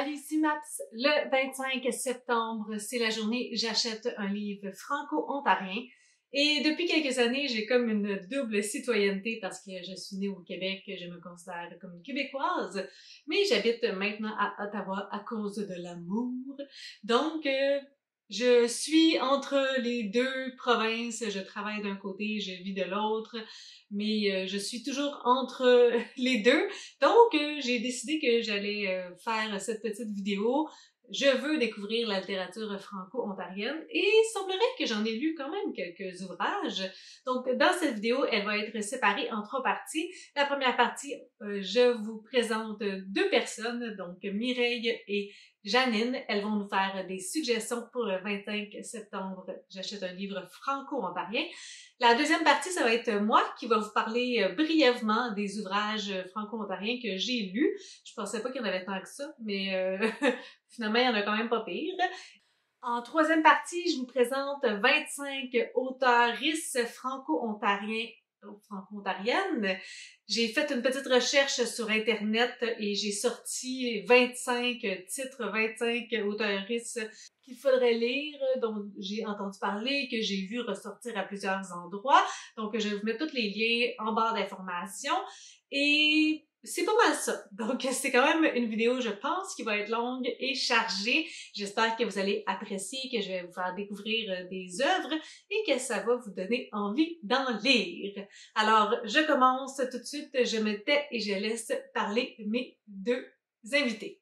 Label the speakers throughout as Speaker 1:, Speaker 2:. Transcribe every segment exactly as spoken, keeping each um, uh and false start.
Speaker 1: Alicie Maps, le vingt-cinq septembre, c'est la journée j'achète un livre franco-ontarien. Et depuis quelques années, j'ai comme une double citoyenneté parce que je suis née au Québec, je me considère comme une Québécoise, mais j'habite maintenant à Ottawa à cause de l'amour. Donc, euh, je suis entre les deux provinces, je travaille d'un côté, je vis de l'autre, mais euh, je suis toujours entre les deux. Donc, euh, j'ai décidé que j'allais euh, faire cette petite vidéo. Je veux découvrir la littérature franco-ontarienne et il semblerait que j'en ai lu quand même quelques ouvrages. Donc, dans cette vidéo, elle va être séparée en trois parties. La première partie, euh, je vous présente deux personnes, donc Mireille et Janine. Elles vont nous faire des suggestions pour le vingt-cinq septembre. J'achète un livre franco-ontarien. La deuxième partie, ça va être moi qui va vous parler brièvement des ouvrages franco-ontariens que j'ai lus. Je pensais pas qu'il y en avait tant que ça, mais euh, finalement, il y en a quand même pas pire. En troisième partie, je vous présente vingt-cinq auteuristes franco-ontariens franco-ontarienne. J'ai fait une petite recherche sur Internet et j'ai sorti vingt-cinq titres, vingt-cinq auteuristes qu'il faudrait lire, dont j'ai entendu parler, que j'ai vu ressortir à plusieurs endroits. Donc, je vais vous mettre tous les liens en barre d'informations. Et c'est pas mal ça. Donc, c'est quand même une vidéo, je pense, qui va être longue et chargée. J'espère que vous allez apprécier, que je vais vous faire découvrir des œuvres et que ça va vous donner envie d'en lire. Alors, je commence tout de suite. Je me tais et je laisse parler mes deux invités.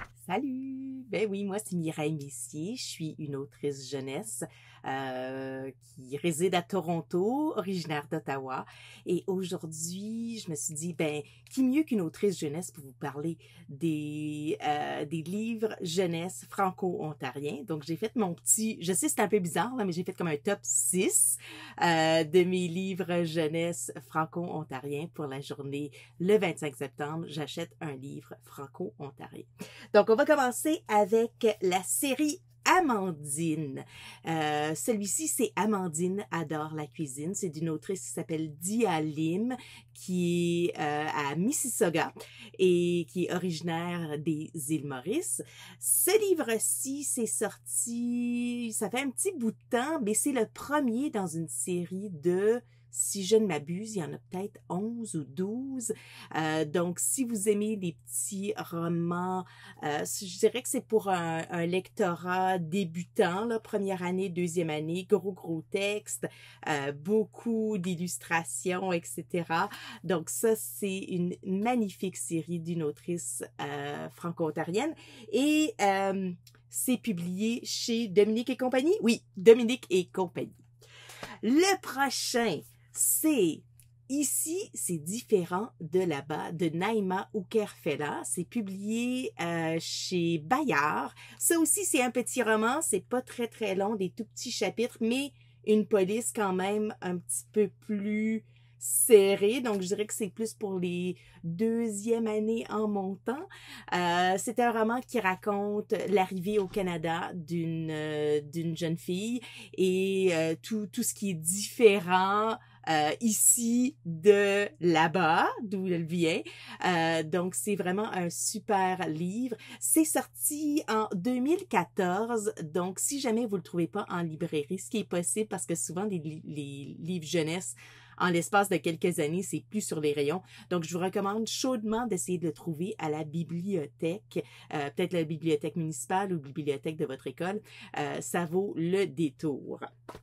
Speaker 2: Salut! Ben oui, moi c'est Mireille Messier, je suis une autrice jeunesse euh, qui réside à Toronto, originaire d'Ottawa. Et aujourd'hui, je me suis dit, ben, qui mieux qu'une autrice jeunesse pour vous parler des, euh, des livres jeunesse franco-ontariens. Donc j'ai fait mon petit, je sais c'est un peu bizarre, là, mais j'ai fait comme un top six euh, de mes livres jeunesse franco-ontariens pour la journée le vingt-cinq septembre. J'achète un livre franco-ontarien. Donc, on va commencer avec la série Amandine. Euh, celui-ci, c'est Amandine adore la cuisine. C'est d'une autrice qui s'appelle Dia Lim, qui est euh, à Mississauga et qui est originaire des îles Maurice. Ce livre-ci, c'est sorti, ça fait un petit bout de temps, mais c'est le premier dans une série de... Si je ne m'abuse, il y en a peut-être onze ou douze. Euh, donc, si vous aimez les petits romans, euh, je dirais que c'est pour un, un lectorat débutant, là, première année, deuxième année, gros, gros texte, euh, beaucoup d'illustrations, et cetera. Donc, ça, c'est une magnifique série d'une autrice euh, franco-ontarienne. Et euh, c'est publié chez Dominique et compagnie. Oui, Dominique et compagnie. Le prochain, c'est ici, c'est différent de là-bas, de Naïma Oukerfella. C'est publié euh, chez Bayard. Ça aussi, c'est un petit roman. C'est pas très, très long, des tout petits chapitres, mais une police quand même un petit peu plus serrée. Donc, je dirais que c'est plus pour les deuxième années en montant. Euh, c'est un roman qui raconte l'arrivée au Canada d'une euh, d'une jeune fille et euh, tout, tout ce qui est différent Euh, ici de là-bas, d'où elle vient. Euh, donc, c'est vraiment un super livre. C'est sorti en deux mille quatorze, donc si jamais vous le trouvez pas en librairie, ce qui est possible parce que souvent les, les livres jeunesse, en l'espace de quelques années, c'est plus sur les rayons. Donc, je vous recommande chaudement d'essayer de le trouver à la bibliothèque, euh, peut-être la bibliothèque municipale ou la bibliothèque de votre école. Euh, ça vaut le détour.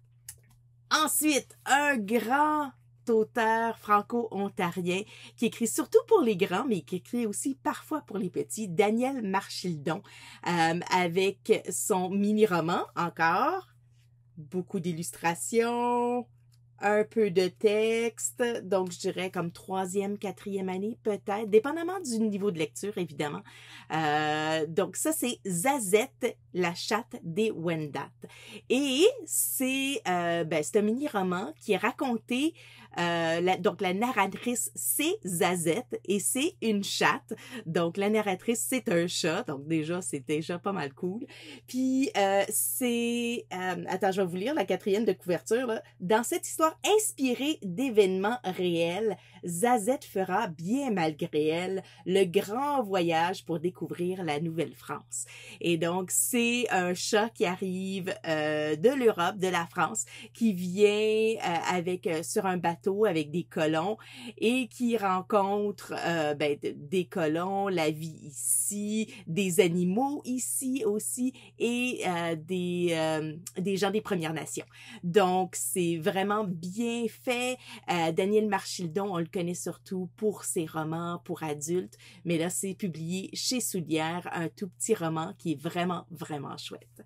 Speaker 2: Ensuite, un grand auteur franco-ontarien qui écrit surtout pour les grands, mais qui écrit aussi parfois pour les petits, Daniel Marchildon, euh, avec son mini-roman encore, beaucoup d'illustrations, un peu de texte, donc je dirais comme troisième, quatrième année peut-être, dépendamment du niveau de lecture évidemment. Euh, donc ça c'est Zazette, la chatte des Wendat. Et c'est euh, ben, c'est un mini-roman qui est raconté, euh, la, donc la narratrice c'est Zazette et c'est une chatte, donc la narratrice c'est un chat, donc déjà c'est déjà pas mal cool. Puis euh, c'est, euh, attends je vais vous lire la quatrième de couverture là. Dans cette histoire inspirée d'événements réels, Zazette fera, bien malgré elle, le grand voyage pour découvrir la Nouvelle-France. Et donc, c'est un chat qui arrive euh, de l'Europe, de la France, qui vient euh, avec euh, sur un bateau avec des colons et qui rencontre euh, ben, des colons, la vie ici, des animaux ici aussi et euh, des, euh, des gens des Premières Nations. Donc, c'est vraiment bien fait. Euh, Daniel Marchildon, on le connaît surtout pour ses romans pour adultes, mais là, c'est publié chez Soulière, un tout petit roman qui est vraiment, vraiment chouette.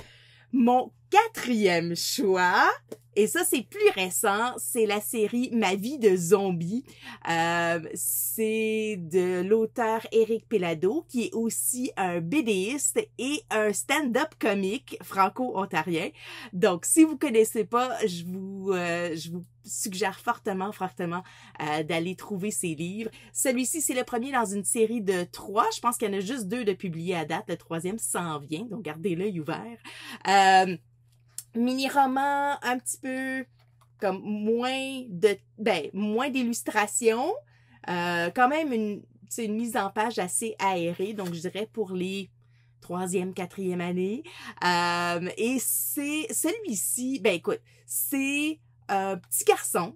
Speaker 2: Mon quatrième choix, et ça c'est plus récent, c'est la série Ma vie de zombie. Euh, c'est de l'auteur Éric Pellado, qui est aussi un bédéiste et un stand-up comique franco-ontarien. Donc, si vous connaissez pas, je vous, euh, je vous suggère fortement, fortement euh, d'aller trouver ses livres. Celui-ci, c'est le premier dans une série de trois. Je pense qu'il y en a juste deux de publiés à date. Le troisième s'en vient, donc gardez l'œil ouvert. Euh, mini-roman un petit peu comme moins de ben moins d'illustrations, euh, quand même une c'est une mise en page assez aérée, donc je dirais pour les troisième, quatrième année. Euh, et c'est celui-ci, ben écoute, c'est un petit garçon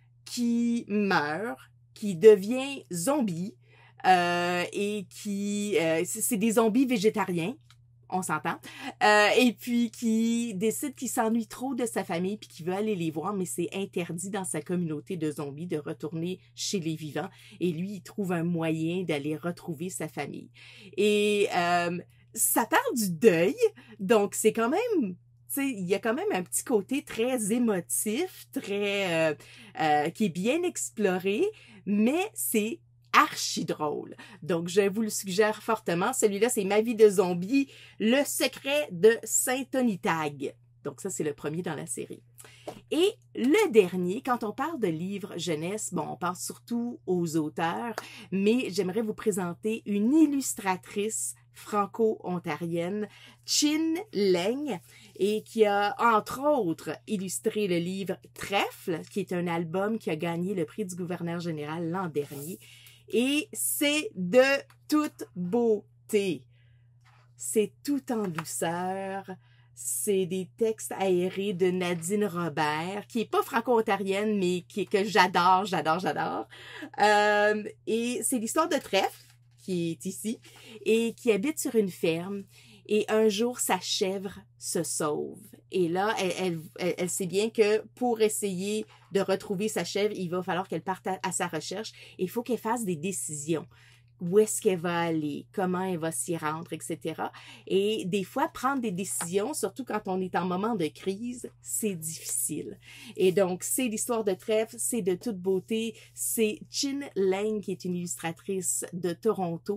Speaker 2: qui meurt, qui devient zombie euh, et qui euh, c'est des zombies végétariens. On s'entend. Euh, et puis qui décide qu'il s'ennuie trop de sa famille puis qu'il veut aller les voir, mais c'est interdit dans sa communauté de zombies de retourner chez les vivants. Et lui, il trouve un moyen d'aller retrouver sa famille. Et euh, ça parle du deuil, donc c'est quand même... T'sais, il y a quand même un petit côté très émotif, très euh, euh, qui est bien exploré, mais c'est archi drôle. Donc, je vous le suggère fortement. Celui-là, c'est Ma vie de zombie, le secret de Saint-Onitag. Donc, ça, c'est le premier dans la série. Et le dernier, quand on parle de livres jeunesse, bon, on pense surtout aux auteurs, mais j'aimerais vous présenter une illustratrice franco-ontarienne, Chin Leng, et qui a, entre autres, illustré le livre Trèfle, qui est un album qui a gagné le prix du gouverneur général l'an dernier. Et c'est de toute beauté. C'est tout en douceur. C'est des textes aérés de Nadine Robert, qui est pas franco-ontarienne, mais qui, que j'adore, j'adore, j'adore. Euh, et c'est l'histoire de Trèfle, qui est ici, et qui habite sur une ferme. Et un jour, sa chèvre se sauve. Et là, elle, elle, elle, elle sait bien que pour essayer de retrouver sa chèvre, il va falloir qu'elle parte à, à sa recherche. Et il faut qu'elle fasse des décisions. Où est-ce qu'elle va aller, comment elle va s'y rendre, et cetera. Et des fois, prendre des décisions, surtout quand on est en moment de crise, c'est difficile. Et donc, c'est l'histoire de Trèfle, c'est de toute beauté. C'est Chin Leng, qui est une illustratrice de Toronto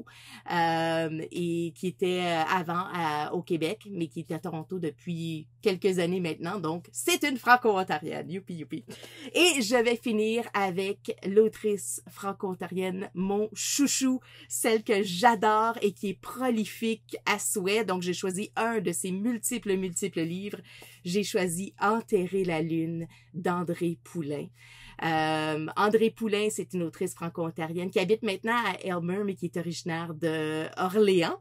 Speaker 2: euh, et qui était avant à, au Québec, mais qui est à Toronto depuis quelques années maintenant. Donc, c'est une franco-ontarienne. Youpi, youpi. Et je vais finir avec l'autrice franco-ontarienne, mon chouchou, celle que j'adore et qui est prolifique à souhait. Donc, j'ai choisi un de ses multiples, multiples livres. J'ai choisi Enterrer la lune d'André Poulain. Euh, André Poulain, c'est une autrice franco-ontarienne qui habite maintenant à Aylmer, mais qui est originaire de Orléans.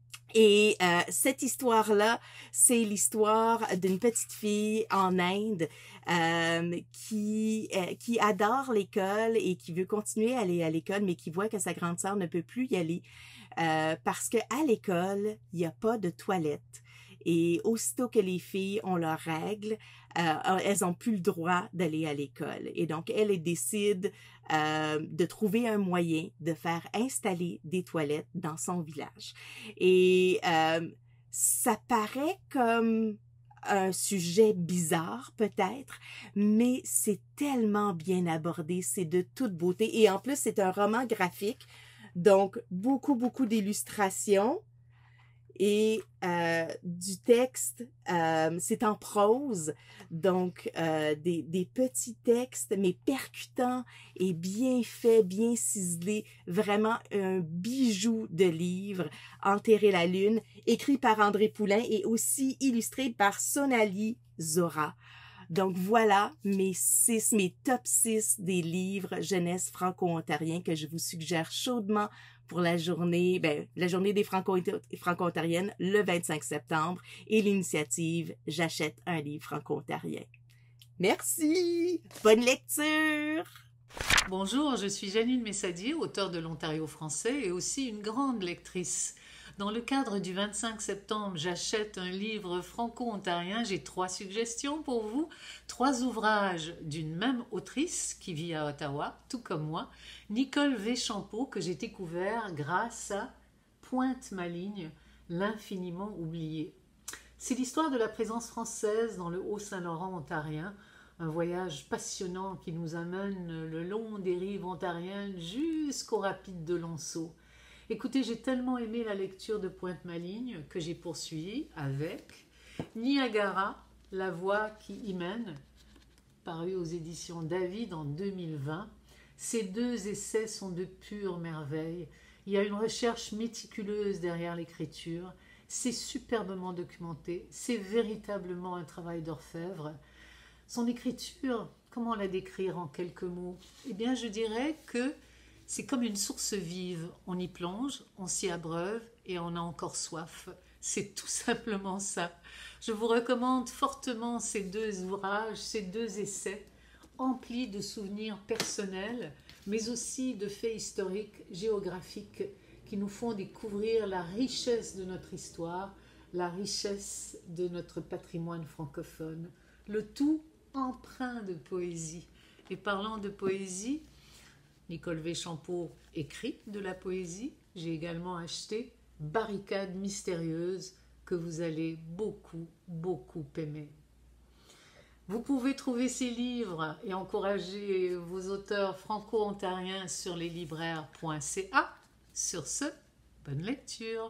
Speaker 2: Et euh, cette histoire-là, c'est l'histoire d'une petite fille en Inde euh, qui euh, qui adore l'école et qui veut continuer à aller à l'école, mais qui voit que sa grande sœur ne peut plus y aller euh, parce que à l'école, il n'y a pas de toilette. Et aussitôt que les filles ont leurs règles, euh, elles n'ont plus le droit d'aller à l'école. Et donc, elle, elle décide euh, de trouver un moyen de faire installer des toilettes dans son village. Et euh, ça paraît comme un sujet bizarre peut-être, mais c'est tellement bien abordé, c'est de toute beauté. Et en plus, c'est un roman graphique, donc beaucoup, beaucoup d'illustrations. Et euh, du texte, euh, c'est en prose, donc euh, des, des petits textes, mais percutants et bien faits, bien ciselés, vraiment un bijou de livre, Enterrer la lune, écrit par André Poulain et aussi illustré par Sonali Zora. Donc voilà mes six, mes top six des livres jeunesse franco-ontariens que je vous suggère chaudement pour la journée, ben, la journée des franco-ontariennes le vingt-cinq septembre et l'initiative J'achète un livre franco-ontarien. Merci! Bonne lecture!
Speaker 3: Bonjour, je suis Janine Messadier, auteure de l'Ontario français et aussi une grande lectrice. Dans le cadre du vingt-cinq septembre, j'achète un livre franco-ontarien. J'ai trois suggestions pour vous. Trois ouvrages d'une même autrice qui vit à Ottawa, tout comme moi, Nicole Véchampeau, que j'ai découvert grâce à Pointe ma ligne, l'infiniment oublié. C'est l'histoire de la présence française dans le Haut-Saint-Laurent ontarien, un voyage passionnant qui nous amène le long des rives ontariennes jusqu'au rapide de Lonceau. Écoutez, j'ai tellement aimé la lecture de Pointe-Maligne que j'ai poursuivi avec Niagara, la voie qui y mène, paru aux éditions David en deux mille vingt. Ces deux essais sont de pure merveille. Il y a une recherche méticuleuse derrière l'écriture. C'est superbement documenté. C'est véritablement un travail d'orfèvre. Son écriture, comment la décrire en quelques mots? Eh bien, je dirais que c'est comme une source vive, on y plonge, on s'y abreuve et on a encore soif. C'est tout simplement ça. Je vous recommande fortement ces deux ouvrages, ces deux essais, emplis de souvenirs personnels, mais aussi de faits historiques, géographiques, qui nous font découvrir la richesse de notre histoire, la richesse de notre patrimoine francophone. Le tout empreint de poésie. Et parlant de poésie, Nicole Véchampeau écrit de la poésie. J'ai également acheté Barricade mystérieuse que vous allez beaucoup, beaucoup aimer. Vous pouvez trouver ces livres et encourager vos auteurs franco-ontariens sur leslibraires point c a. Sur ce, bonne lecture.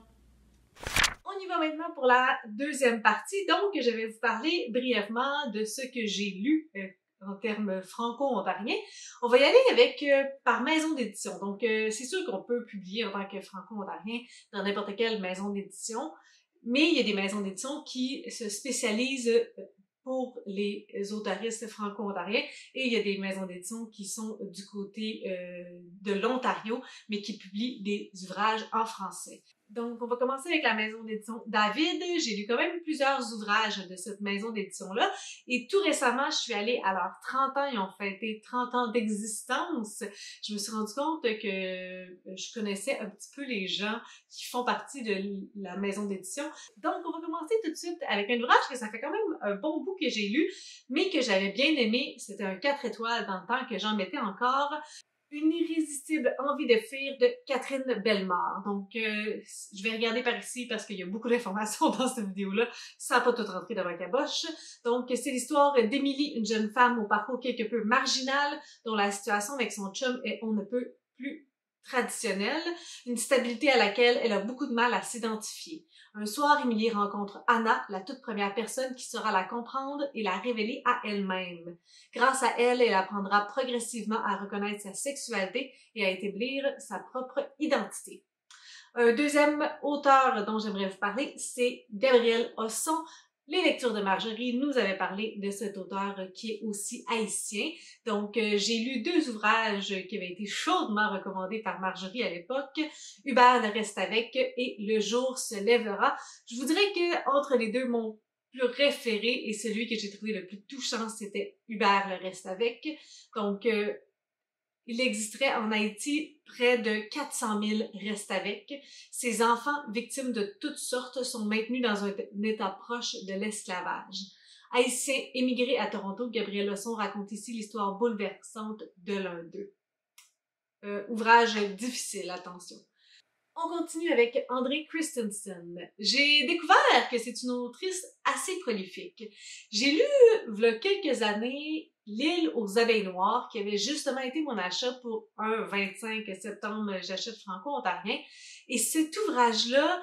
Speaker 1: On y va maintenant pour la deuxième partie. Donc, je vais vous parler brièvement de ce que j'ai lu euh, en termes franco-ontariens. On va y aller avec euh, par maison d'édition. Donc, euh, c'est sûr qu'on peut publier en tant que franco-ontarien dans n'importe quelle maison d'édition, mais il y a des maisons d'édition qui se spécialisent pour les auteuristes franco-ontariens et il y a des maisons d'édition qui sont du côté euh, de l'Ontario, mais qui publient des ouvrages en français. Donc, on va commencer avec la maison d'édition David. J'ai lu quand même plusieurs ouvrages de cette maison d'édition-là. Et tout récemment, je suis allée à leurs trente ans. Ils ont fêté trente ans d'existence. Je me suis rendu compte que je connaissais un petit peu les gens qui font partie de la maison d'édition. Donc, on va commencer tout de suite avec un ouvrage que ça fait quand même un bon bout que j'ai lu, mais que j'avais bien aimé. C'était un quatre étoiles dans le temps que j'en mettais encore. Une irrésistible envie de fuir de Catherine Bellemare. Donc, euh, je vais regarder par ici parce qu'il y a beaucoup d'informations dans cette vidéo-là. Ça n'a pas tout rentré dans ma caboche. Donc, c'est l'histoire d'Émilie, une jeune femme au parcours quelque peu marginal, dont la situation avec son chum est on ne peut plus traditionnelle, une stabilité à laquelle elle a beaucoup de mal à s'identifier. Un soir, Émilie rencontre Anna, la toute première personne qui saura la comprendre et la révéler à elle-même. Grâce à elle, elle apprendra progressivement à reconnaître sa sexualité et à établir sa propre identité. Un deuxième auteur dont j'aimerais vous parler, c'est Gabriel Hosson. Les lectures de Marjorie nous avaient parlé de cet auteur qui est aussi haïtien. Donc, euh, j'ai lu deux ouvrages qui avaient été chaudement recommandés par Marjorie à l'époque. Hubert le reste avec et Le jour se lèvera. Je vous dirais que entre les deux, mon plus référé et celui que j'ai trouvé le plus touchant, c'était Hubert le reste avec. Donc, euh, il existerait en Haïti près de quatre cent mille restent avec. Ces enfants, victimes de toutes sortes, sont maintenus dans un état proche de l'esclavage. Haïtien émigré à Toronto, Gabriel Hosson raconte ici l'histoire bouleversante de l'un d'eux. Euh, ouvrage difficile, attention. On continue avec André Christensen. J'ai découvert que c'est une autrice assez prolifique. J'ai lu, il y a quelques années, L'île aux abeilles noires, qui avait justement été mon achat pour un vingt-cinq septembre, j'achète franco-ontarien. Et cet ouvrage-là,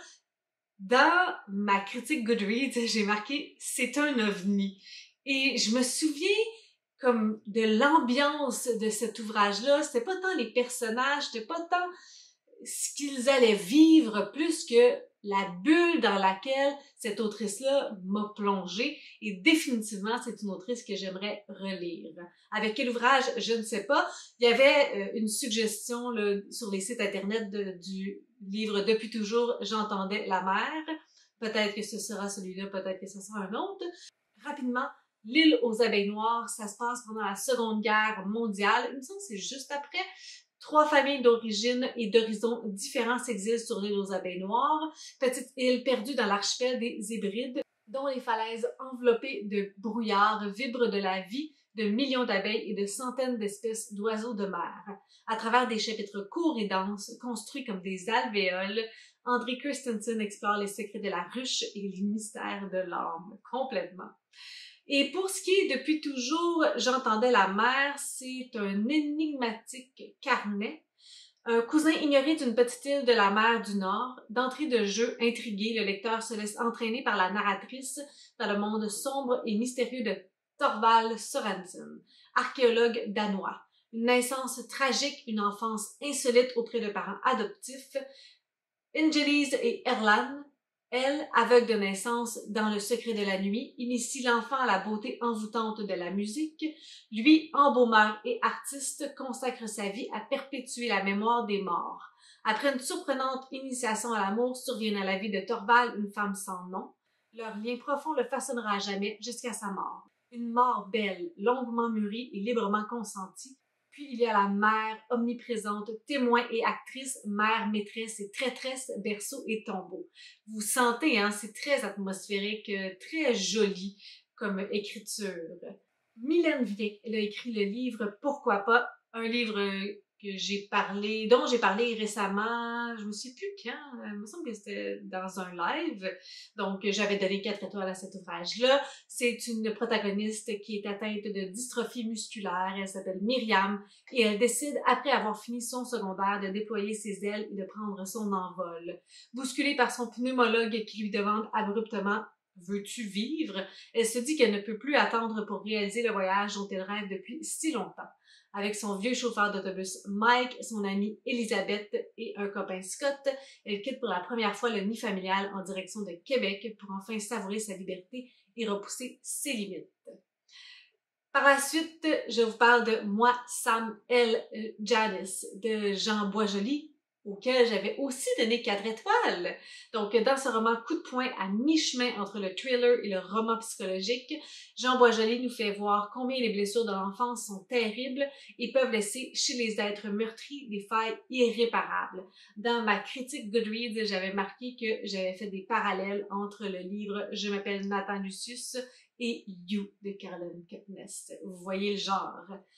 Speaker 1: dans ma critique Goodreads, j'ai marqué « c'est un ovni ». Et je me souviens comme de l'ambiance de cet ouvrage-là. C'était pas tant les personnages, c'était pas tant ce qu'ils allaient vivre, plus que la bulle dans laquelle cette autrice-là m'a plongée et définitivement, c'est une autrice que j'aimerais relire. Avec quel ouvrage, je ne sais pas. Il y avait euh, une suggestion là, sur les sites internet de, du livre « Depuis toujours, j'entendais la mer ». Peut-être que ce sera celui-là, peut-être que ce sera un autre. Rapidement, L'île aux abeilles noires, ça se passe pendant la Seconde Guerre mondiale. Il me semble que c'est juste après. Trois familles d'origine et d'horizons différents s'exilent sur l'île aux abeilles noires, petite île perdue dans l'archipel des Hébrides, dont les falaises enveloppées de brouillard vibrent de la vie de millions d'abeilles et de centaines d'espèces d'oiseaux de mer. À travers des chapitres courts et denses, construits comme des alvéoles, André Christensen explore les secrets de la ruche et les mystères de l'âme, complètement. Et pour ce qui est depuis toujours, j'entendais la mer, c'est un énigmatique carnet, un cousin ignoré d'une petite île de la mer du Nord. D'entrée de jeu, intrigué, le lecteur se laisse entraîner par la narratrice dans le monde sombre et mystérieux de Thorvald Sørensen, archéologue danois. Une naissance tragique, une enfance insolite auprès de parents adoptifs. Ingelise et Erland, elle, aveugle de naissance dans le secret de la nuit, initie l'enfant à la beauté envoûtante de la musique. Lui, embaumeur et artiste, consacre sa vie à perpétuer la mémoire des morts. Après une surprenante initiation à l'amour, survient à la vie de Thorvald une femme sans nom. Leur lien profond le façonnera à jamais jusqu'à sa mort. Une mort belle, longuement mûrie et librement consentie. Puis il y a la mère omniprésente, témoin et actrice, mère, maîtresse et traîtresse, berceau et tombeau. Vous sentez, hein, c'est très atmosphérique, très joli comme écriture. Mylène Viet, elle a écrit le livre Pourquoi pas, un livre que j'ai parlé, dont j'ai parlé récemment, je me sais plus quand, il me semble que c'était dans un live, donc j'avais donné quatre étoiles à cet ouvrage-là. C'est une protagoniste qui est atteinte de dystrophie musculaire, elle s'appelle Myriam, et elle décide, après avoir fini son secondaire, de déployer ses ailes et de prendre son envol. Bousculée par son pneumologue qui lui demande abruptement « Veux-tu vivre ?» Elle se dit qu'elle ne peut plus attendre pour réaliser le voyage dont elle rêve depuis si longtemps. Avec son vieux chauffeur d'autobus Mike, son amie Elisabeth et un copain Scott, elle quitte pour la première fois le nid familial en direction de Québec pour enfin savourer sa liberté et repousser ses limites. Par la suite, je vous parle de Moi, Sam, Elle, Janice de Jean Boisjoli, auquel j'avais aussi donné quatre étoiles. Donc, dans ce roman coup de poing à mi-chemin entre le thriller et le roman psychologique, Jean Boisjoli nous fait voir combien les blessures de l'enfance sont terribles et peuvent laisser chez les êtres meurtris des failles irréparables. Dans ma critique Goodreads, j'avais marqué que j'avais fait des parallèles entre le livre Je m'appelle Nathan Lucius et You de Caroline Kepnes. Vous voyez le genre.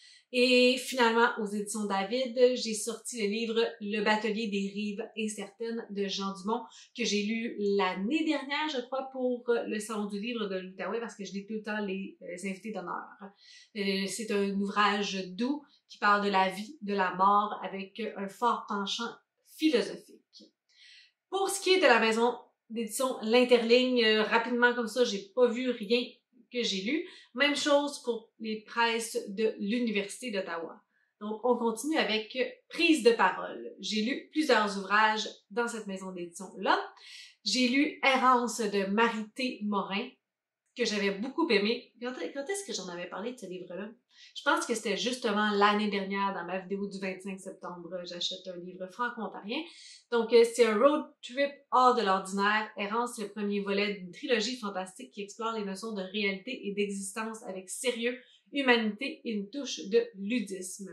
Speaker 1: Et finalement, aux éditions David, j'ai sorti le livre Le batelier des rives incertaines de Jean Dumont, que j'ai lu l'année dernière, je crois, pour le Salon du livre de l'Outaouais, parce que je lis tout le temps les, les invités d'honneur. C'est un ouvrage doux qui parle de la vie, de la mort, avec un fort penchant philosophique. Pour ce qui est de la maison d'édition L'Interligne, rapidement comme ça, j'ai pas vu rien que j'ai lu. Même chose pour les presses de l'Université d'Ottawa. Donc, on continue avec Prise de parole. J'ai lu plusieurs ouvrages dans cette maison d'édition-là. J'ai lu Errance de Marie-T. Morin, que j'avais beaucoup aimé. Quand est-ce que j'en avais parlé de ce livre-là? Je pense que c'était justement l'année dernière dans ma vidéo du vingt-cinq septembre. J'achète un livre franco-ontarien. Donc, c'est un road trip hors de l'ordinaire. Errance, c'est le premier volet d'une trilogie fantastique qui explore les notions de réalité et d'existence avec sérieux, humanité et une touche de ludisme.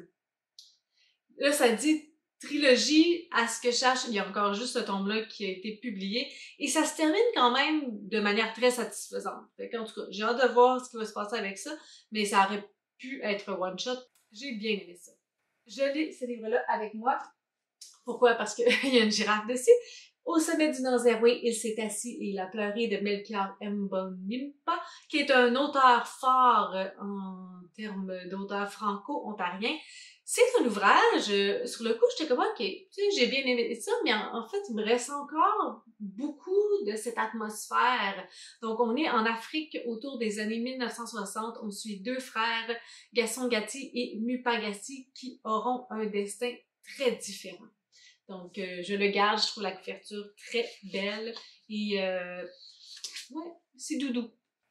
Speaker 1: Là, ça dit trilogie, à ce que je sache, il y a encore juste ce tome-là qui a été publié et ça se termine quand même de manière très satisfaisante. En tout cas, j'ai hâte de voir ce qui va se passer avec ça, mais ça aurait pu être one-shot. J'ai bien aimé ça. Je lis ce livre-là avec moi. Pourquoi? Parce qu'il y a une girafe dessus. Au sommet du Nanzéroué, il s'est assis et il a pleuré de Melchior Mbonimpa, qui est un auteur fort en termes d'auteur franco-ontarien. C'est un ouvrage, euh, sur le coup, j'étais comme, ok, tu sais, j'ai bien aimé ça, mais en, en fait, il me reste encore beaucoup de cette atmosphère. Donc, on est en Afrique autour des années mille neuf cent soixante. On suit deux frères, Gaston Gatti et Mupa Gatti, qui auront un destin très différent. Donc, euh, je le garde, je trouve la couverture très belle et euh, ouais, c'est doudou.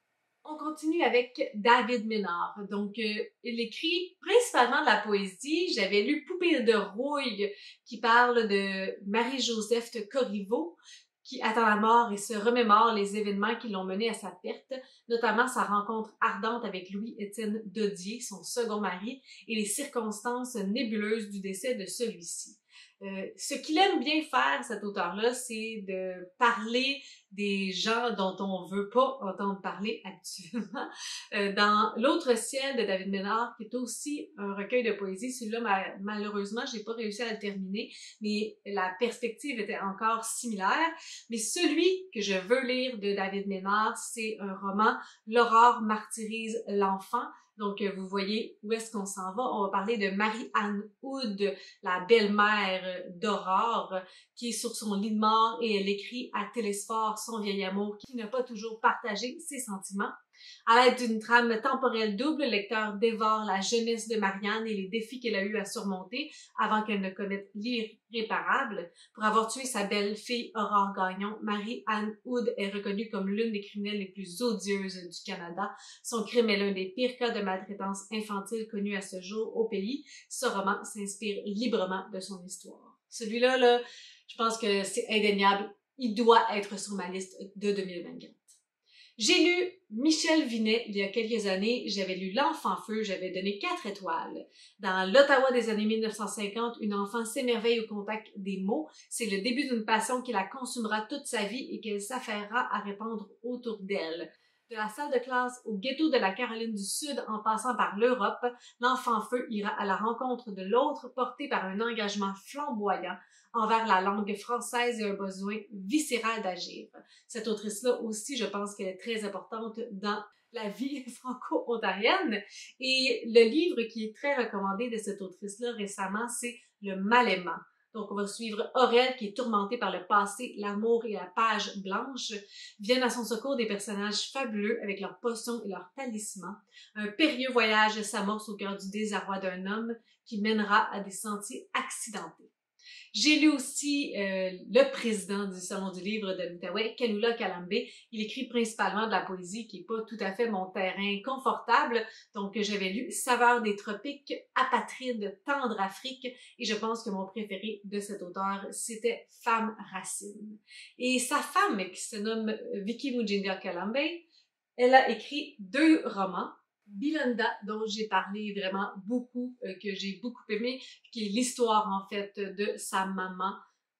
Speaker 1: On continue avec David Ménard. Donc, euh, il écrit principalement de la poésie. J'avais lu Poupée de rouille qui parle de Marie-Joseph de Corriveau qui attend la mort et se remémore les événements qui l'ont mené à sa perte, notamment sa rencontre ardente avec Louis-Étienne Dodier, son second mari, et les circonstances nébuleuses du décès de celui-ci. Euh, ce qu'il aime bien faire, cet auteur-là, c'est de parler des gens dont on veut pas entendre parler habituellement. Euh, dans L'autre ciel de David Ménard, qui est aussi un recueil de poésie, celui-là, ma malheureusement, j'ai pas réussi à le terminer, mais la perspective était encore similaire. Mais celui que je veux lire de David Ménard, c'est un roman « L'aurore martyrise l'enfant ». Donc, vous voyez où est-ce qu'on s'en va. On va parler de Marie-Anne Hood, la belle-mère d'Aurore, qui est sur son lit de mort et elle écrit à Télésphore son vieil amour qui n'a pas toujours partagé ses sentiments. À l'aide d'une trame temporelle double, le lecteur dévore la jeunesse de Marianne et les défis qu'elle a eu à surmonter avant qu'elle ne commette l'irréparable. Pour avoir tué sa belle-fille Aurore Gagnon, Marie-Anne Hood est reconnue comme l'une des criminelles les plus odieuses du Canada. Son crime est l'un des pires cas de maltraitance infantile connus à ce jour au pays. Ce roman s'inspire librement de son histoire. Celui-là, là, je pense que c'est indéniable. Il doit être sur ma liste de deux mille vingt-quatre. J'ai lu Michel Vinet il y a quelques années. J'avais lu L'Enfant Feu, j'avais donné quatre étoiles. Dans l'Ottawa des années mille neuf cent cinquante, une enfant s'émerveille au contact des mots. C'est le début d'une passion qui la consumera toute sa vie et qu'elle s'affairera à répandre autour d'elle. De la salle de classe au ghetto de la Caroline du Sud en passant par l'Europe, l'enfant feu ira à la rencontre de l'autre porté par un engagement flamboyant envers la langue française et un besoin viscéral d'agir. Cette autrice-là aussi, je pense qu'elle est très importante dans la vie franco-ontarienne. Et le livre qui est très recommandé de cette autrice-là récemment, c'est Le Mal-aimant. Donc, on va suivre Aurel, qui est tourmenté par le passé, l'amour et la page blanche, viennent à son secours des personnages fabuleux avec leurs potions et leurs talismans. Un périlleux voyage s'amorce au cœur du désarroi d'un homme qui mènera à des sentiers accidentés. J'ai lu aussi euh, le président du Salon du livre de l'Outaouais, Kalula Kalambé. Il écrit principalement de la poésie qui n'est pas tout à fait mon terrain confortable. Donc, j'avais lu Saveur des tropiques, Apatride, Tendre Afrique. Et je pense que mon préféré de cet auteur, c'était Femme Racine. Et sa femme, qui se nomme Vicky Mujinga Kalambé, elle a écrit deux romans. Bilanda, dont j'ai parlé vraiment beaucoup, euh, que j'ai beaucoup aimé, qui est l'histoire en fait de sa maman.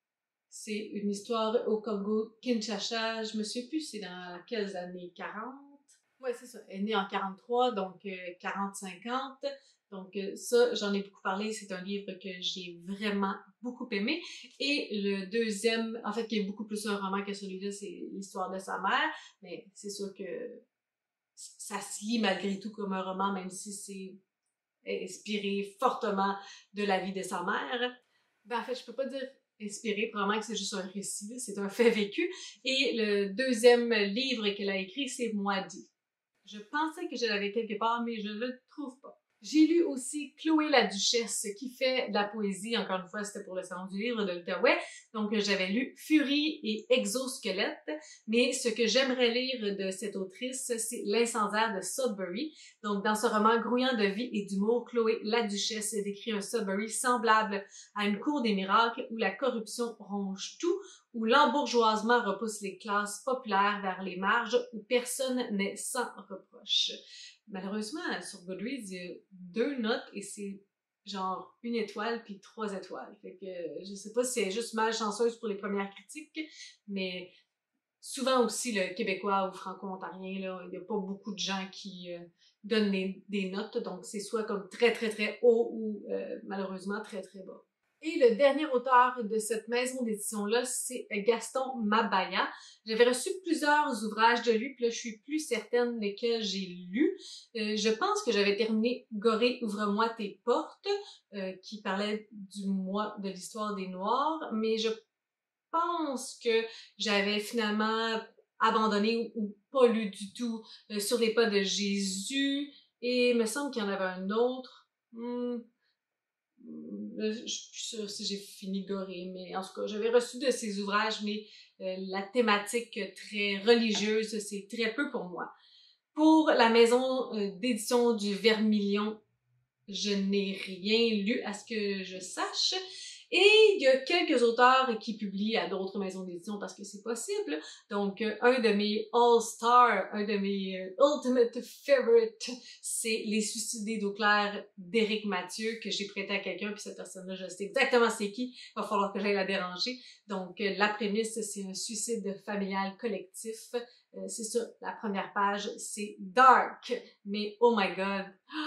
Speaker 1: C'est une histoire au Congo Kinshasa, je me souviens plus c'est dans quelles années, quarante? Ouais, c'est ça, elle est née en quarante-trois, donc euh, quarante cinquante. Donc euh, ça, j'en ai beaucoup parlé, c'est un livre que j'ai vraiment beaucoup aimé. Et le deuxième, en fait, qui est beaucoup plus un roman que celui-là, c'est l'histoire de sa mère, mais c'est sûr que ça se lit malgré tout comme un roman, même si c'est inspiré fortement de la vie de sa mère. Ben, en fait, je peux pas dire inspiré, probablement que c'est juste un récit, c'est un fait vécu. Et le deuxième livre qu'elle a écrit, c'est Moi dit. Je pensais que je l'avais quelque part, mais je ne le trouve pas. J'ai lu aussi Chloé la Duchesse, qui fait de la poésie, encore une fois, c'était pour le Salon du livre de l'Outaouais, donc j'avais lu Furie et Exosquelette, mais ce que j'aimerais lire de cette autrice, c'est L'incendiaire de Sudbury. Donc, dans ce roman grouillant de vie et d'humour, Chloé la Duchesse décrit un Sudbury semblable à une cour des miracles où la corruption ronge tout, où l'embourgeoisement repousse les classes populaires vers les marges, où personne n'est sans reproche. Malheureusement, sur Goodreads, il y a deux notes et c'est genre une étoile puis trois étoiles. Fait que je sais pas si c'est juste malchanceuse pour les premières critiques, mais souvent aussi le québécois ou franco-ontarien, là, il n'y a pas beaucoup de gens qui euh, donnent les, des notes, donc c'est soit comme très très très haut ou euh, malheureusement très très bas. Et le dernier auteur de cette maison d'édition-là, c'est Gaston Mabaya. J'avais reçu plusieurs ouvrages de lui, puis là, je suis plus certaine lesquels j'ai lus. Euh, je pense que j'avais terminé Gorée, ouvre-moi tes portes, euh, qui parlait du mois de l'histoire des Noirs, mais je pense que j'avais finalement abandonné ou, ou pas lu du tout euh, Sur les pas de Jésus, et il me semble qu'il y en avait un autre. Hmm. là, je suis plus sûre si j'ai fini Gorée, mais en tout cas, j'avais reçu de ses ouvrages, mais euh, la thématique très religieuse, c'est très peu pour moi. Pour la maison euh, d'édition du Vermilion, je n'ai rien lu à ce que je sache. Et il y a quelques auteurs qui publient à d'autres maisons d'édition parce que c'est possible. Donc, un de mes all-stars, un de mes euh, ultimate favorites, c'est Les Suicidés d'eau claire d'Éric Mathieu que j'ai prêté à quelqu'un, puis cette personne-là, je sais exactement c'est qui. Il va falloir que j'aille la déranger. Donc, la prémisse, c'est un suicide familial collectif. Euh, c'est ça, la première page, c'est dark, mais oh my god!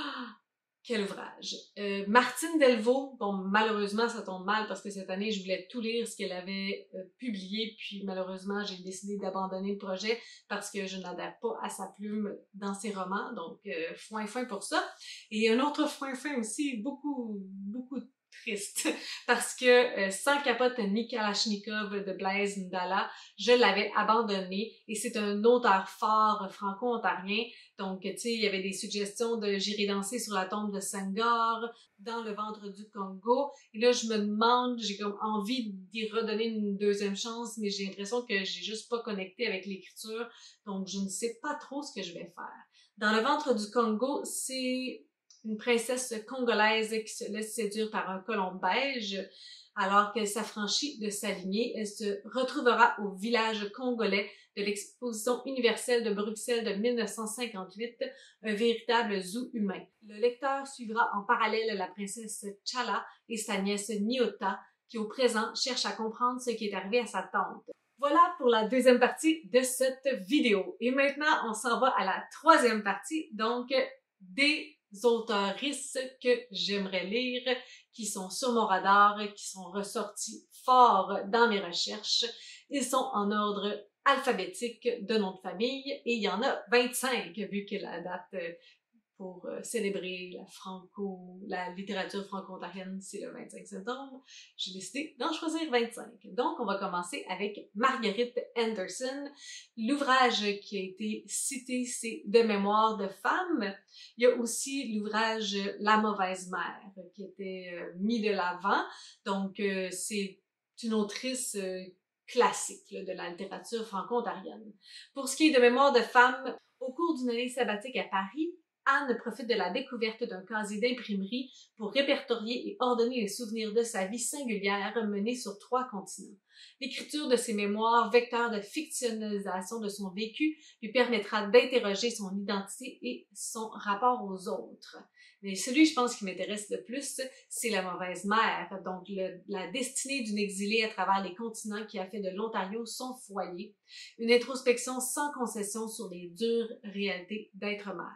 Speaker 1: Quel ouvrage! Euh, Martine Delvaux, bon, malheureusement, ça tombe mal parce que cette année, je voulais tout lire ce qu'elle avait euh, publié, puis malheureusement, j'ai décidé d'abandonner le projet parce que je n'adhère pas à sa plume dans ses romans, donc euh, foin foin pour ça. Et un autre foin foin aussi, beaucoup, beaucoup triste, parce que euh, Sans capote ni Kalachnikov de Blaise Ndala, je l'avais abandonné, et c'est un auteur fort franco-ontarien. Donc, tu sais, il y avait des suggestions de J'irai danser sur la tombe de Senghor, Dans le ventre du Congo. Et là, je me demande, j'ai comme envie d'y redonner une deuxième chance, mais j'ai l'impression que j'ai juste pas connecté avec l'écriture. Donc, je ne sais pas trop ce que je vais faire. Dans le ventre du Congo, c'est une princesse congolaise qui se laisse séduire par un colon belge. Alors qu'elle s'affranchit de sa lignée, elle se retrouvera au village congolais de l'exposition universelle de Bruxelles de mille neuf cent cinquante-huit, un véritable zoo humain. Le lecteur suivra en parallèle la princesse Tchala et sa nièce Nyota, qui au présent cherchent à comprendre ce qui est arrivé à sa tante. Voilà pour la deuxième partie de cette vidéo. Et maintenant, on s'en va à la troisième partie, donc des auteurisses que j'aimerais lire, qui sont sur mon radar, qui sont ressortis fort dans mes recherches. Ils sont en ordre alphabétique de nom de famille et il y en a vingt-cinq vu que la date pour célébrer la franco, la littérature franco-ontarienne, c'est le vingt-cinq septembre. J'ai décidé d'en choisir vingt-cinq. Donc, on va commencer avec Marguerite Anderson. L'ouvrage qui a été cité, c'est De mémoire de femme. Il y a aussi l'ouvrage La mauvaise mère qui était mis de l'avant. Donc, c'est une autrice classique là, de la littérature franco-ontarienne. Pour ce qui est de mémoire de femme, au cours d'une année sabbatique à Paris, Anne profite de la découverte d'un casier d'imprimerie pour répertorier et ordonner les souvenirs de sa vie singulière menée sur trois continents. L'écriture de ses mémoires, vecteur de fictionnalisation de son vécu, lui permettra d'interroger son identité et son rapport aux autres. Mais celui, je pense, qui m'intéresse le plus, c'est La mauvaise mère, donc le, la destinée d'une exilée à travers les continents qui a fait de l'Ontario son foyer, une introspection sans concession sur les dures réalités d'être mère.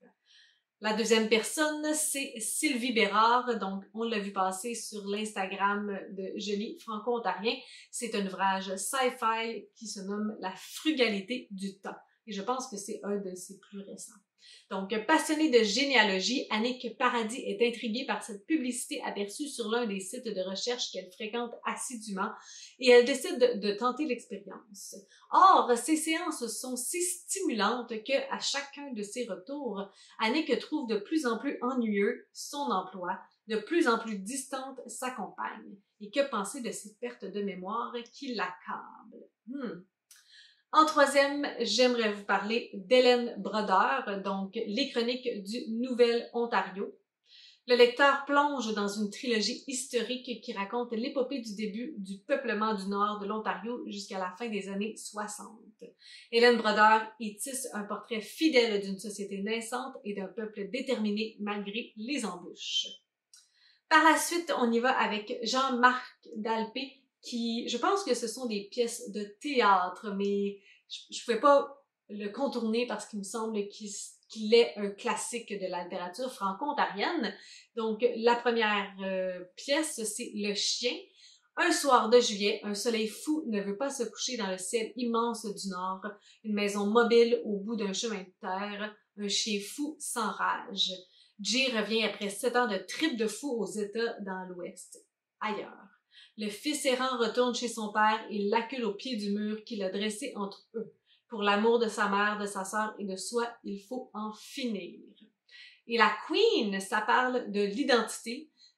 Speaker 1: La deuxième personne, c'est Sylvie Bérard, donc on l'a vu passer sur l'Instagram de Joli Franco-Ontarien. C'est un ouvrage sci-fi qui se nomme La frugalité du temps, et je pense que c'est un de ses plus récents. Donc, passionnée de généalogie, Annick Paradis est intriguée par cette publicité aperçue sur l'un des sites de recherche qu'elle fréquente assidûment et elle décide de, de tenter l'expérience. Or, ces séances sont si stimulantes que, à chacun de ses retours, Annick trouve de plus en plus ennuyeux son emploi, de plus en plus distante sa compagne. Et que penser de cette perte de mémoire qui l'accable? Hmm. En troisième, j'aimerais vous parler d'Hélène Brodeur, donc Les Chroniques du Nouvel Ontario. Le lecteur plonge dans une trilogie historique qui raconte l'épopée du début du peuplement du nord de l'Ontario jusqu'à la fin des années soixante. Hélène Brodeur y tisse un portrait fidèle d'une société naissante et d'un peuple déterminé malgré les embûches. Par la suite, on y va avec Jean-Marc Dalpé, qui, je pense que ce sont des pièces de théâtre, mais je ne pouvais pas le contourner parce qu'il me semble qu'il qu'il est un classique de la littérature franco-ontarienne. Donc, la première euh, pièce, c'est Le Chien. Un soir de juillet, un soleil fou ne veut pas se coucher dans le ciel immense du nord. Une maison mobile au bout d'un chemin de terre. Un chien fou s'enrage. Jay revient après sept ans de trip de fou aux États dans l'Ouest. Ailleurs. Le fils errant retourne chez son père et l'accule au pied du mur qu'il a dressé entre eux. Pour l'amour de sa mère, de sa sœur et de soi, il faut en finir. Et la Queen, ça parle de l'identité,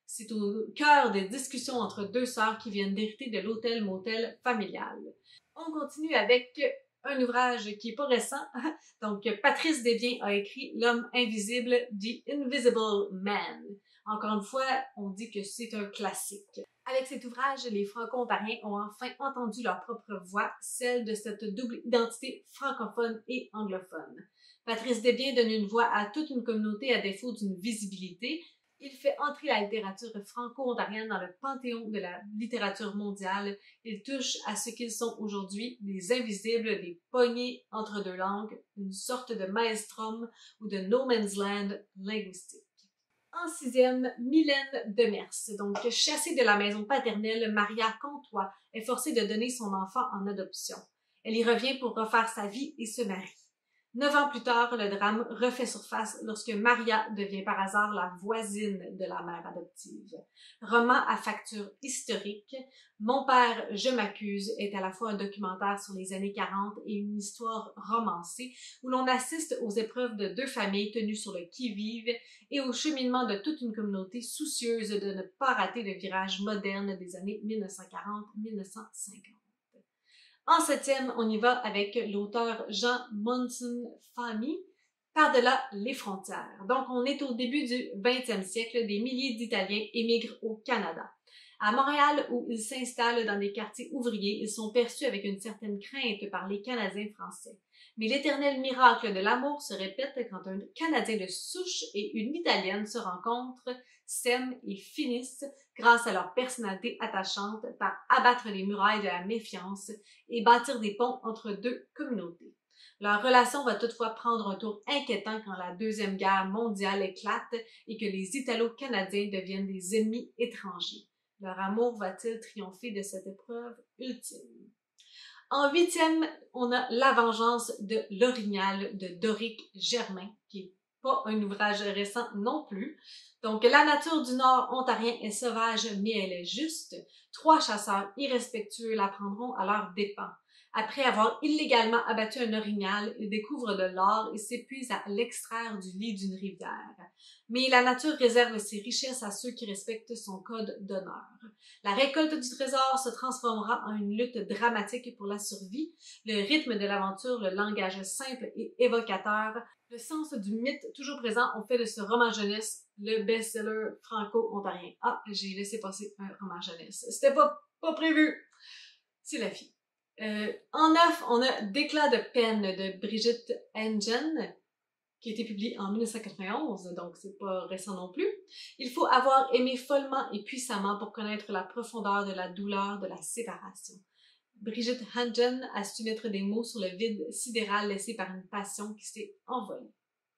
Speaker 1: C'est au cœur des discussions entre deux sœurs qui viennent d'hériter de l'hôtel-motel familial. On continue avec un ouvrage qui est pas récent. Donc, Patrice Desbiens a écrit L'homme invisible, The Invisible Man. Encore une fois, on dit que c'est un classique. Avec cet ouvrage, les Franco-Ontariens ont enfin entendu leur propre voix, celle de cette double identité francophone et anglophone. Patrice Desbiens donne une voix à toute une communauté à défaut d'une visibilité. Il fait entrer la littérature franco-ontarienne dans le panthéon de la littérature mondiale. Il touche à ce qu'ils sont aujourd'hui, des invisibles, des poignées entre deux langues, une sorte de maelstrom ou de no man's land linguistique. En sixième, Mylène Demers. Donc, chassée de la maison paternelle, Maria Comtois est forcée de donner son enfant en adoption. Elle y revient pour refaire sa vie et se marie. Neuf ans plus tard, le drame refait surface lorsque Maria devient par hasard la voisine de la mère adoptive. Roman à facture historique, Mon père, je m'accuse est à la fois un documentaire sur les années quarante et une histoire romancée où l'on assiste aux épreuves de deux familles tenues sur le qui-vive et au cheminement de toute une communauté soucieuse de ne pas rater le virage moderne des années mille neuf cent quarante à mille neuf cent cinquante. En septième, on y va avec l'auteur Jean Monson-Fahmy, Par-delà les frontières. Donc, on est au début du vingtième siècle, des milliers d'Italiens émigrent au Canada. À Montréal, où ils s'installent dans des quartiers ouvriers, ils sont perçus avec une certaine crainte par les Canadiens français. Mais l'éternel miracle de l'amour se répète quand un Canadien de souche et une Italienne se rencontrent, s'aiment et finissent, grâce à leur personnalité attachante, par abattre les murailles de la méfiance et bâtir des ponts entre deux communautés. Leur relation va toutefois prendre un tour inquiétant quand la Deuxième Guerre mondiale éclate et que les Italo-Canadiens deviennent des ennemis étrangers. Leur amour va-t-il triompher de cette épreuve ultime? En huitième, on a La vengeance de l'Orignal de Doric Germain, qui est pas un ouvrage récent non plus. Donc, la nature du Nord ontarien est sauvage, mais elle est juste. Trois chasseurs irrespectueux la prendront à leurs dépens. Après avoir illégalement abattu un orignal, ils découvrent de l'or et s'épuisent à l'extraire du lit d'une rivière. Mais la nature réserve ses richesses à ceux qui respectent son code d'honneur. La récolte du trésor se transformera en une lutte dramatique pour la survie. Le rythme de l'aventure, le langage simple et évocateur, le sens du mythe toujours présent ont fait de ce roman jeunesse le best-seller franco-ontarien. Ah, j'ai laissé passer un roman jeunesse. C'était pas, pas prévu. C'est la fille. Euh, en neuf, on a D'éclat de peine de Brigitte Hengen, qui a été publié en mille neuf cent quatre-vingt-onze, donc c'est pas récent non plus. Il faut avoir aimé follement et puissamment pour connaître la profondeur de la douleur de la séparation. Brigitte Hengen a su mettre des mots sur le vide sidéral laissé par une passion qui s'est envolée.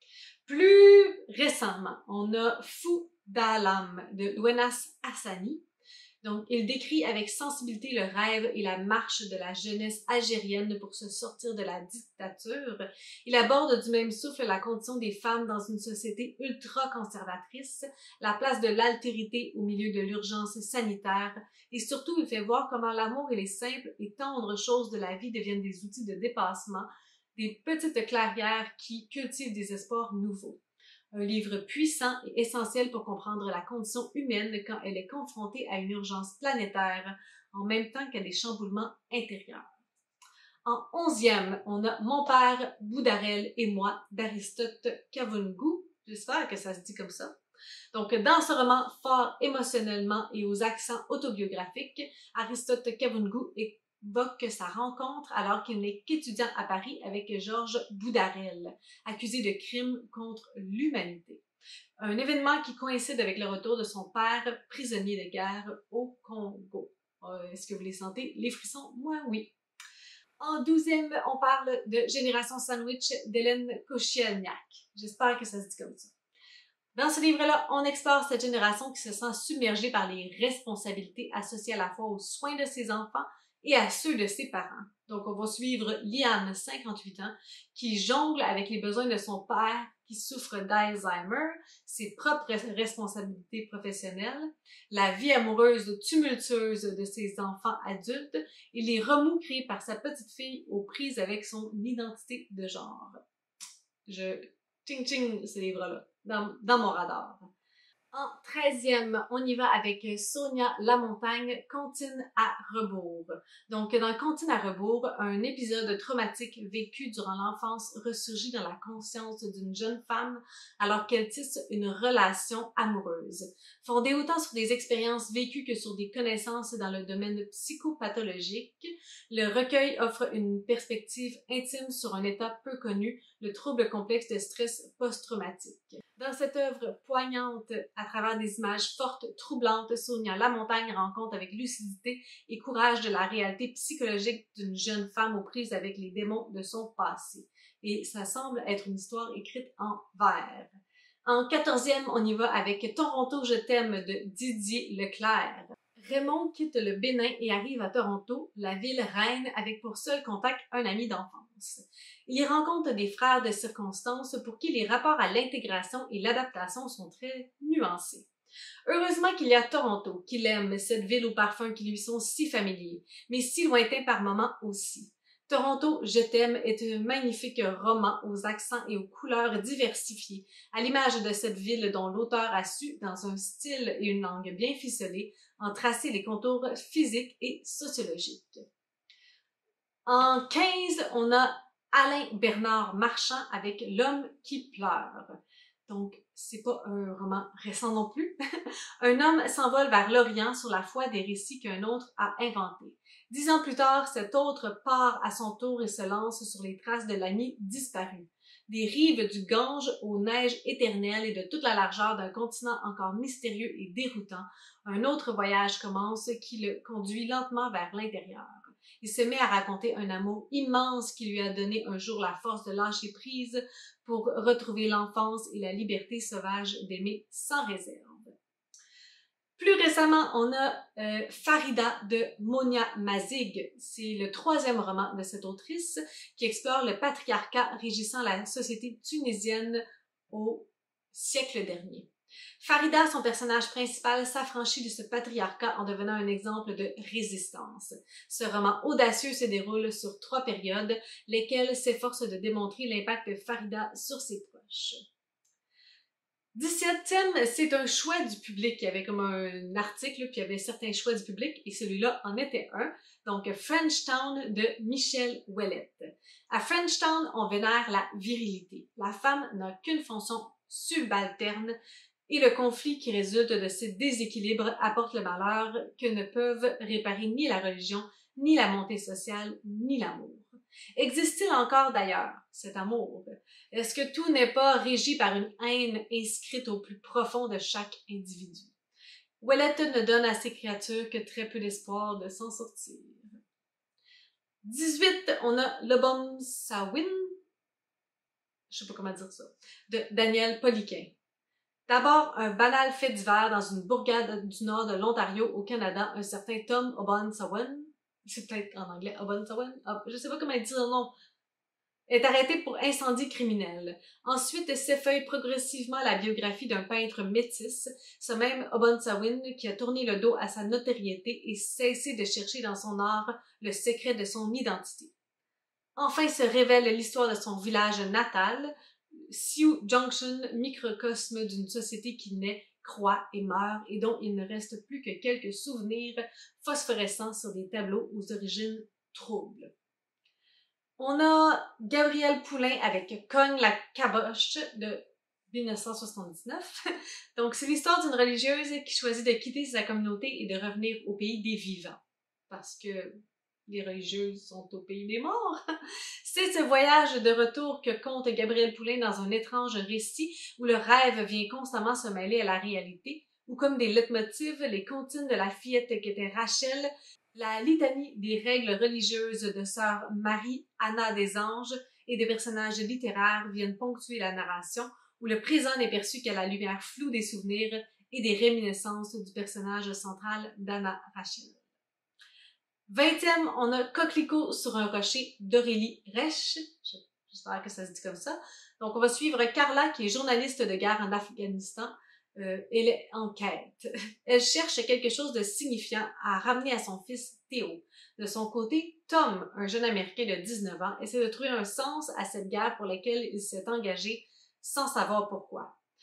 Speaker 1: Plus récemment, on a Fou d'Alam de Louenas Hassani. Donc, il décrit avec sensibilité le rêve et la marche de la jeunesse algérienne pour se sortir de la dictature. Il aborde du même souffle la condition des femmes dans une société ultra-conservatrice, la place de l'altérité au milieu de l'urgence sanitaire, et surtout, il fait voir comment l'amour et les simples et tendres choses de la vie deviennent des outils de dépassement, des petites clairières qui cultivent des espoirs nouveaux. Un livre puissant et essentiel pour comprendre la condition humaine quand elle est confrontée à une urgence planétaire, en même temps qu'à des chamboulements intérieurs. En onzième, on a Mon père, Boudarel et moi d'Aristote Kavungu. J'espère que ça se dit comme ça. Donc, dans ce roman fort émotionnellement et aux accents autobiographiques, Aristote Kavungu évoque sa rencontre alors qu'il n'est qu'étudiant à Paris avec Georges Boudarel, accusé de crimes contre l'humanité. Un événement qui coïncide avec le retour de son père, prisonnier de guerre au Congo. Euh, Est-ce que vous les sentez, les frissons? Moi, oui. En douzième, on parle de Génération Sandwich d'Hélène Kochielniak. J'espère que ça se dit comme ça. Dans ce livre-là, on explore cette génération qui se sent submergée par les responsabilités associées à la fois aux soins de ses enfants et à ceux de ses parents. Donc, on va suivre Liane, cinquante-huit ans, qui jongle avec les besoins de son père qui souffre d'Alzheimer, ses propres responsabilités professionnelles, la vie amoureuse tumultueuse de ses enfants adultes et les remous créés par sa petite fille aux prises avec son identité de genre. Je ting-ting ces livres-là dans, dans mon radar. En treizième, on y va avec Sonia Lamontagne, Comptine à rebours. Donc, dans Comptine à rebours, un épisode traumatique vécu durant l'enfance ressurgit dans la conscience d'une jeune femme alors qu'elle tisse une relation amoureuse. Fondée autant sur des expériences vécues que sur des connaissances dans le domaine psychopathologique, le recueil offre une perspective intime sur un état peu connu, le trouble complexe de stress post-traumatique. Dans cette œuvre poignante, à travers des images fortes, troublantes, Sonia Lamontagne rend compte avec lucidité et courage de la réalité psychologique d'une jeune femme aux prises avec les démons de son passé. Et ça semble être une histoire écrite en vers. En quatorzième, on y va avec Toronto, je t'aime de Didier Leclerc. Raymond quitte le Bénin et arrive à Toronto, la ville reine, avec pour seul contact un ami d'enfance. Il y rencontre des frères de circonstance pour qui les rapports à l'intégration et l'adaptation sont très nuancés. Heureusement qu'il y a Toronto, qu'il aime, cette ville aux parfums qui lui sont si familiers, mais si lointains par moments aussi. Toronto, je t'aime est un magnifique roman aux accents et aux couleurs diversifiés, à l'image de cette ville dont l'auteur a su, dans un style et une langue bien ficelés, en tracer les contours physiques et sociologiques. En quinze, on a Alain Bernard Marchand avec L'homme qui pleure. Donc, c'est pas un roman récent non plus. Un homme s'envole vers l'Orient sur la foi des récits qu'un autre a inventés. Dix ans plus tard, cet autre part à son tour et se lance sur les traces de l'ami disparu. Des rives du Gange aux neiges éternelles et de toute la largeur d'un continent encore mystérieux et déroutant, un autre voyage commence qui le conduit lentement vers l'intérieur. Il se met à raconter un amour immense qui lui a donné un jour la force de lâcher prise pour retrouver l'enfance et la liberté sauvage d'aimer sans réserve. Plus récemment, on a euh, Farida de Monia Mazig. C'est le troisième roman de cette autrice qui explore le patriarcat régissant la société tunisienne au siècle dernier. Farida, son personnage principal, s'affranchit de ce patriarcat en devenant un exemple de résistance. Ce roman audacieux se déroule sur trois périodes, lesquelles s'efforcent de démontrer l'impact de Farida sur ses proches. dix-septième, c'est un choix du public. Il y avait comme un article, puis il y avait certains choix du public, et celui-là en était un. Donc, Frenchtown de Michel Ouellette. À Frenchtown, on vénère la virilité. La femme n'a qu'une fonction subalterne, et le conflit qui résulte de ces déséquilibres apporte le malheur que ne peuvent réparer ni la religion, ni la montée sociale, ni l'amour. Existe-t-il encore d'ailleurs cet amour? Est-ce que tout n'est pas régi par une haine inscrite au plus profond de chaque individu? Ouellette ne donne à ces créatures que très peu d'espoir de s'en sortir. dix-huit, on a Lobom Sawin, je sais pas comment dire ça, de Daniel Poliquin. D'abord, un banal fait divers dans une bourgade du nord de l'Ontario au Canada, un certain Tom Obonsawan, c'est peut-être en anglais, Obonsawan, je sais pas comment dire son nom, est arrêté pour incendie criminel. Ensuite, s'effeuille progressivement la biographie d'un peintre métis, ce même Obonsawin qui a tourné le dos à sa notoriété et cessé de chercher dans son art le secret de son identité. Enfin se révèle l'histoire de son village natal, Sioux Junction, microcosme d'une société qui naît, croît et meurt et dont il ne reste plus que quelques souvenirs phosphorescents sur des tableaux aux origines troubles. On a Gabriel Poulain avec Cogne la caboche de mille neuf cent soixante-dix-neuf. Donc, c'est l'histoire d'une religieuse qui choisit de quitter sa communauté et de revenir au pays des vivants. Parce que les religieuses sont au pays des morts. C'est ce voyage de retour que conte Gabriel Poulain dans un étrange récit où le rêve vient constamment se mêler à la réalité, où comme des leitmotivs, les comptines de la fillette qui était Rachel, la litanie des règles religieuses de sœur Marie, Anna des Anges et des personnages littéraires viennent ponctuer la narration, où le présent n'est perçu qu'à la lumière floue des souvenirs et des réminiscences du personnage central d'Anna Rachel. Vingtième, on a Coquelicot sur un rocher d'Aurélie Reich. J'espère que ça se dit comme ça. Donc, on va suivre Carla, qui est journaliste de guerre en Afghanistan. Euh, elle est en quête. Elle cherche quelque chose de signifiant à ramener à son fils Théo. De son côté, Tom, un jeune Américain de dix-neuf ans, essaie de trouver un sens à cette guerre pour laquelle il s'est engagé sans savoir pourquoi.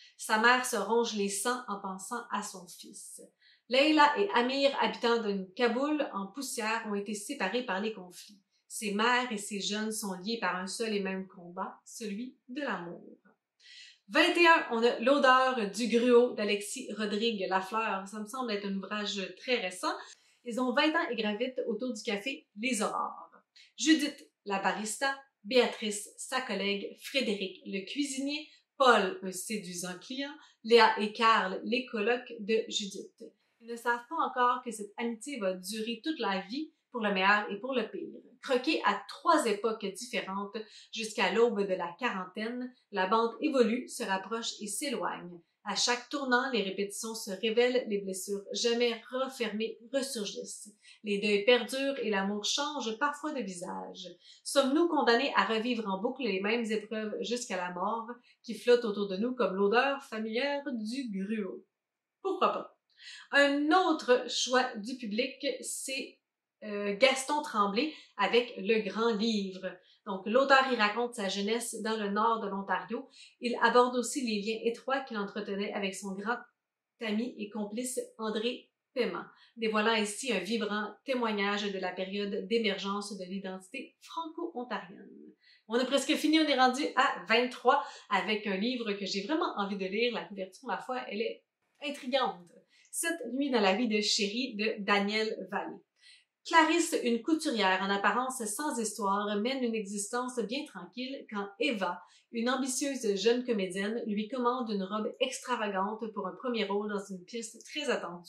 Speaker 1: Sa mère se ronge les sangs en pensant à son fils. Leila et Amir, habitant d'une Kaboul en poussière, ont été séparés par les conflits. Ses mères et ses jeunes sont liés par un seul et même combat, celui de l'amour. vingt et un, on a L'odeur du gruau d'Alexis Rodrigue Lafleur. Ça me semble être un ouvrage très récent. Ils ont vingt ans et gravitent autour du café Les Aurores. Judith, la barista, Béatrice, sa collègue, Frédéric, le cuisinier, Paul, un séduisant client, Léa et Karl, les colocs de Judith. Ils ne savent pas encore que cette amitié va durer toute la vie, pour le meilleur et pour le pire. Croquée à trois époques différentes jusqu'à l'aube de la quarantaine, la bande évolue, se rapproche et s'éloigne. À chaque tournant, les répétitions se révèlent, les blessures jamais refermées ressurgissent. Les deuils perdurent et l'amour change parfois de visage. Sommes-nous condamnés à revivre en boucle les mêmes épreuves jusqu'à la mort qui flottent autour de nous comme l'odeur familière du gruau? Pourquoi pas? Un autre choix du public, c'est euh, Gaston Tremblay avec Le Grand Livre. Donc, l'auteur y raconte sa jeunesse dans le nord de l'Ontario. Il aborde aussi les liens étroits qu'il entretenait avec son grand ami et complice André Paiement, dévoilant ainsi un vibrant témoignage de la période d'émergence de l'identité franco-ontarienne. On a presque fini, on est rendu à vingt-trois avec un livre que j'ai vraiment envie de lire. La couverture, ma foi, elle est intrigante. Cette nuit dans la vie de Chéri de Daniel Vallée. Clarisse, une couturière en apparence sans histoire, mène une existence bien tranquille quand Eva, une ambitieuse jeune comédienne, lui commande une robe extravagante pour un premier rôle dans une pièce très attendue.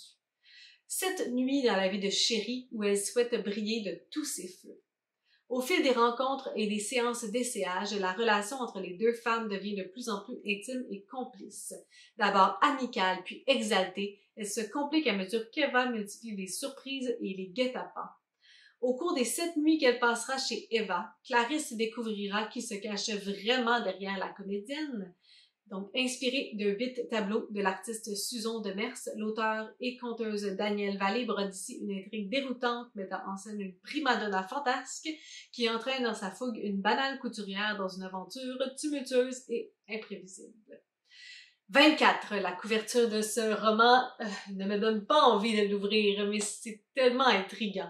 Speaker 1: Cette nuit dans la vie de Chéri où elle souhaite briller de tous ses feux. Au fil des rencontres et des séances d'essayage, la relation entre les deux femmes devient de plus en plus intime et complice. D'abord amicale puis exaltée, elle se complique à mesure qu'Eva multiplie les surprises et les guet-apens. Au cours des sept nuits qu'elle passera chez Eva, Clarisse découvrira qui se cache vraiment derrière la comédienne. Donc, inspiré de huit tableaux de l'artiste Suzon de Mers, l'auteur et conteuse Daniel Vallée brode ici une intrigue déroutante mettant en scène une primadonna fantasque qui entraîne dans sa fougue une banale couturière dans une aventure tumultueuse et imprévisible. vingt-quatre. La couverture de ce roman euh, ne me donne pas envie de l'ouvrir, mais c'est tellement intriguant.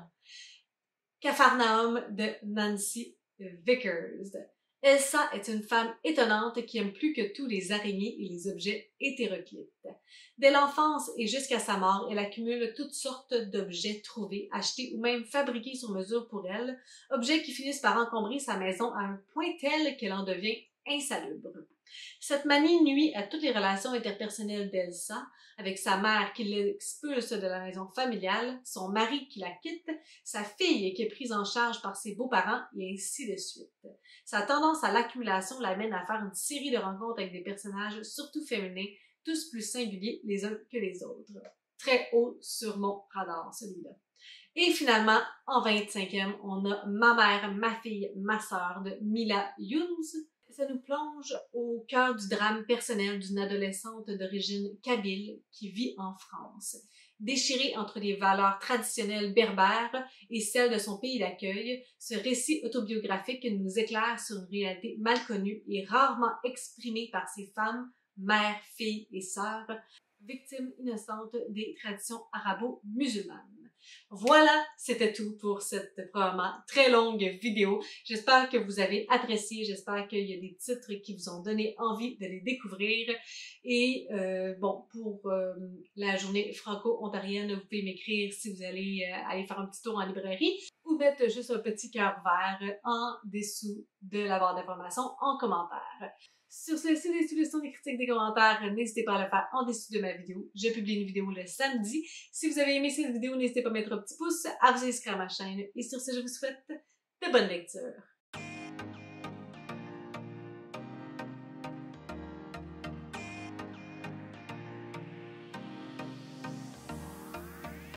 Speaker 1: Capharnaüm de Nancy Vickers. Elsa est une femme étonnante qui aime plus que tout les araignées et les objets hétéroclites. Dès l'enfance et jusqu'à sa mort, elle accumule toutes sortes d'objets trouvés, achetés ou même fabriqués sur mesure pour elle, objets qui finissent par encombrer sa maison à un point tel qu'elle en devient insalubre. Cette manie nuit à toutes les relations interpersonnelles d'Elsa, avec sa mère qui l'expulse de la maison familiale, son mari qui la quitte, sa fille qui est prise en charge par ses beaux-parents, et ainsi de suite. Sa tendance à l'accumulation l'amène à faire une série de rencontres avec des personnages, surtout féminins, tous plus singuliers les uns que les autres. Très haut sur mon radar, celui-là. Et finalement, en vingt-cinquième, on a Ma mère, ma fille, ma sœur de Mila Younes. Ça nous plonge au cœur du drame personnel d'une adolescente d'origine kabyle qui vit en France. Déchirée entre les valeurs traditionnelles berbères et celles de son pays d'accueil, ce récit autobiographique nous éclaire sur une réalité mal connue et rarement exprimée par ces femmes, mères, filles et sœurs, victimes innocentes des traditions arabo-musulmanes. Voilà, c'était tout pour cette probablement très longue vidéo. J'espère que vous avez apprécié, j'espère qu'il y a des titres qui vous ont donné envie de les découvrir. Et euh, bon, pour euh, la journée franco-ontarienne, vous pouvez m'écrire si vous allez euh, aller faire un petit tour en librairie ou mettre juste un petit cœur vert en dessous de la barre d'information en commentaire. Sur ceci, des suggestions, des critiques, des commentaires, n'hésitez pas à le faire en dessous de ma vidéo. Je publie une vidéo le samedi. Si vous avez aimé cette vidéo, n'hésitez pas à mettre un petit pouce, à vous inscrire à ma chaîne. Et sur ce, je vous souhaite de bonnes lectures.